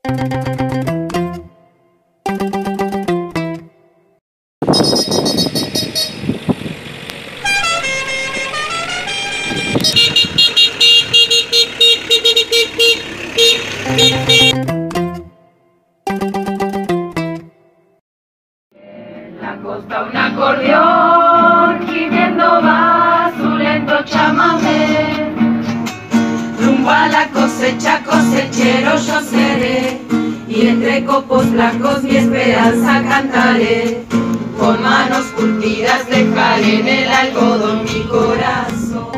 La costa un acordeón gimiendo va su lento chamamé. Rumbo a la cosecha, cosechero yo seré, y entre copos blancos mi esperanza cantaré. Con manos curtidas dejaré en el algodón mi corazón.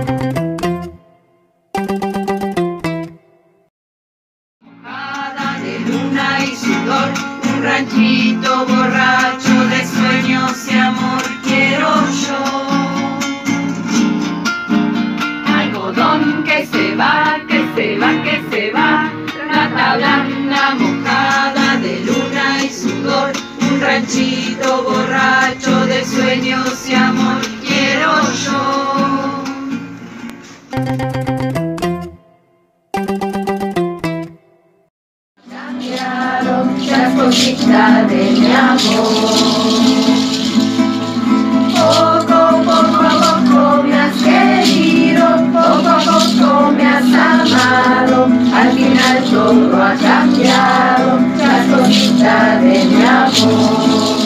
Mojada de luna y sudor, un ranchito borracho de sueños y amor quiero yo. Algodón que se va, que se va, que se va, plata blanda mojada de luna y sudor, un ranchito borracho de sueños y amor quiero yo. Cambiaron las cositas de mi amor. Poco a poco me has querido, poco a poco me has amado. Al final todo ha cambiado, las cositas de mi amor.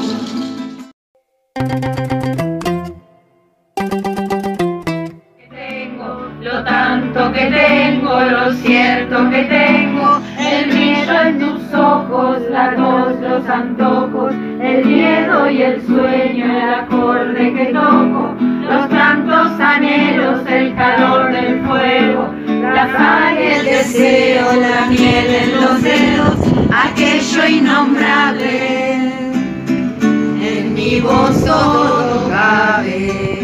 Lo tanto que tengo, lo cierto que tengo, el brillo en tus ojos, la tos, los antojos, el miedo y el sueño, el acorde que toco, los tantos anhelos, el calor del fuego, la sal y el deseo, la miel en los dedos, aquello innombrable, en mi voz todo cabe.